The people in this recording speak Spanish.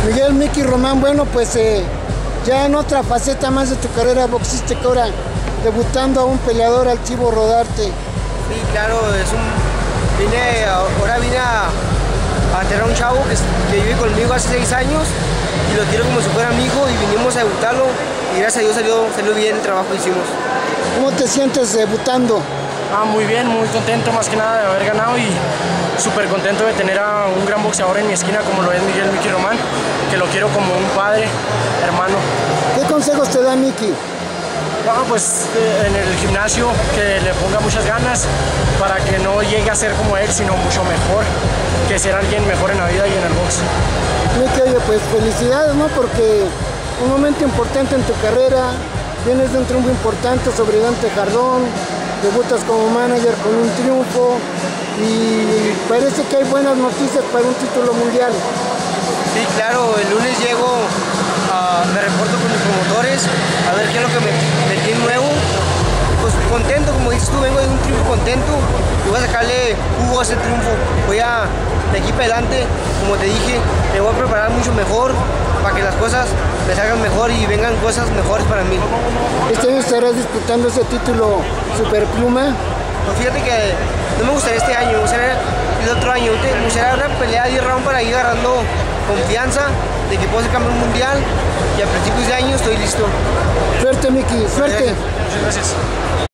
Miguel Mickey Román, bueno, pues ya en otra faceta más de tu carrera boxística, ahora debutando a un peleador, al Chivo Rodarte. Sí, claro, ahora vine a tener a un chavo que vive conmigo hace 6 años y lo quiero como si fuera mi hijo y vinimos a debutarlo y gracias a Dios salió bien el trabajo que hicimos. ¿Cómo te sientes debutando? Muy bien, muy contento más que nada de haber ganado y súper contento de tener a un gran boxeador en mi esquina como lo es Miguel Mickey Román, que lo quiero como un padre, hermano. ¿Qué consejos te da Mickey? Pues en el gimnasio que le ponga muchas ganas para que no llegue a ser como él, sino mucho mejor, que ser alguien mejor en la vida y en el box. Mickey, oye, pues felicidades, ¿no? Porque un momento importante en tu carrera, vienes de un triunfo importante sobre Dante Jardón, debutas como manager con un triunfo y parece que hay buenas noticias para un título mundial. Sí, claro, el lunes llego, me reporto con mis promotores a ver qué es lo que me tiene nuevo. Pues contento, como dices tú, vengo de un triunfo contento y voy a sacarle jugo a ese triunfo. Voy de aquí para adelante, como te dije, me voy a preparar mucho mejor para que las cosas me salgan mejor y vengan cosas mejores para mí. ¿Este año estarás disputando ese título Superpluma? Pues fíjate que no me gustaría este año, me gustaría el otro año. Me gustaría una pelea de 10 rounds para ir agarrando confianza de que puedo ser campeón mundial y a principios de año estoy listo. Suerte, Mickey, suerte. Muchas gracias.